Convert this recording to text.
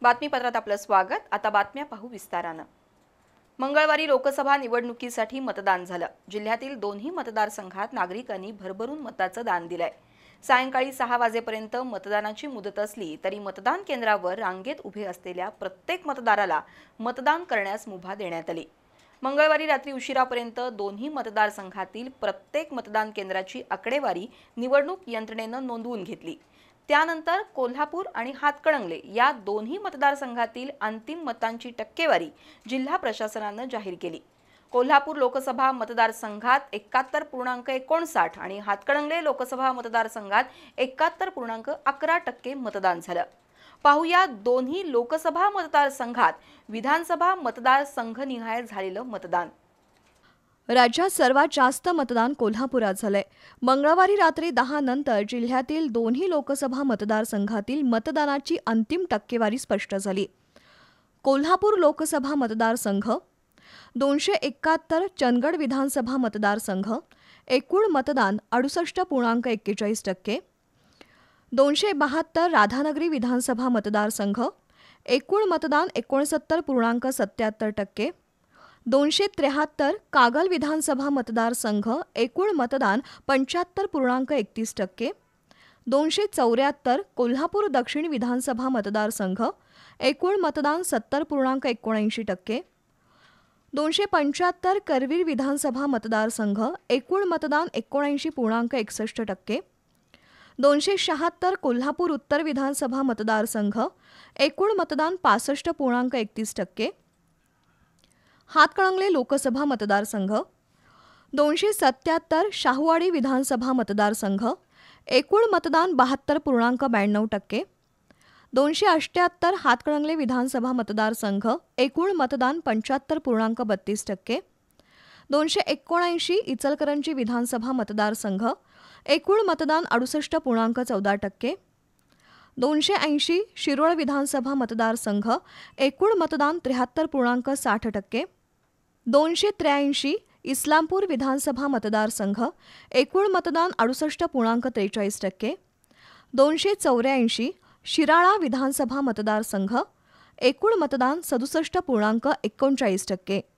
बातमीपत्रात आपलं स्वागत। आता बातम्या पाहू विस्तारानं। मंगळवारी लोकसभा निवडणुकीसाठी मतदान झालं। जिल्ह्यातील दोन्ही मतदारसंघात नागरिकांनी भरभरून मताचं दान दिलंय। सायंकाळी 6 वाजेपर्यंत मतदानाची मुदत असली तरी मतदान केंद्रावर रांगेत उभे असलेल्या प्रत्येक मतदाराला मतदान करण्यास मुभा देण्यात आली। मंगळवारी रात्री उशिरापर्यंत दोन्ही मतदारसंघातील प्रत्येक मतदान केंद्राची आकडेवारी निवडणूक यंत्रणेनं नोंदवून घेतली। त्यानंतर कोल्हापूर आणि हातकणंगले या दोन्ही मतदारसंघातील अंतिम मतांची टक्केवारी जिल्हा प्रशासनानं जाहीर केली। कोल्हापूर लोकसभा मतदारसंघात 71.59 आणि हातकणंगले लोकसभा मतदारसंघात 71.11% मतदान झालं। पाहूया दोन्ही लोकसभा मतदारसंघात विधानसभा मतदारसंघनिहाय झालेलं मतदान। राज्यात सर्वात जास्त मतदान कोल्हापुरात झालंय। मंगळवारी रात्री 10 नंतर जिल्ह्यातील दोन्ही लोकसभा मतदारसंघातील मतदानाची अंतिम टक्केवारी स्पष्ट झाली। कोल्हापूर लोकसभा मतदारसंघ 271 चंदगड विधानसभा मतदारसंघ एकूण मतदान 68.41%, 272 राधानगरी विधानसभा मतदारसंघ एकूण मतदान 69.77%, 273 कागल विधानसभा मतदारसंघ एकूण मतदान 75.31%, 274 कोल्हापूर दक्षिण विधानसभा मतदारसंघ एकूण मतदान 70.79%, 275 करवीर विधानसभा मतदारसंघ एकूण मतदान 79.61%, 276 कोल्हापूर उत्तर विधानसभा मतदारसंघ एकूण मतदान 65.31%, हातकणंगले लोकसभा मतदारसंघ 277 शाहूवाडी विधानसभा मतदारसंघ एकूण मतदान 72.92%, 278 हातकणंगले विधानसभा मतदारसंघ एकूण मतदान 75.32%, 279 इचलकरंजी विधानसभा मतदारसंघ एकूण मतदान 68.14%, 280 शिरोळ विधानसभा मतदारसंघ एकूण मतदान 73.60%, 283 इस्लामपूर विधानसभा मतदारसंघ एकूण मतदान 68.43%, 284 शिराळा विधानसभा मतदारसंघ एकूण मतदान 67.39%।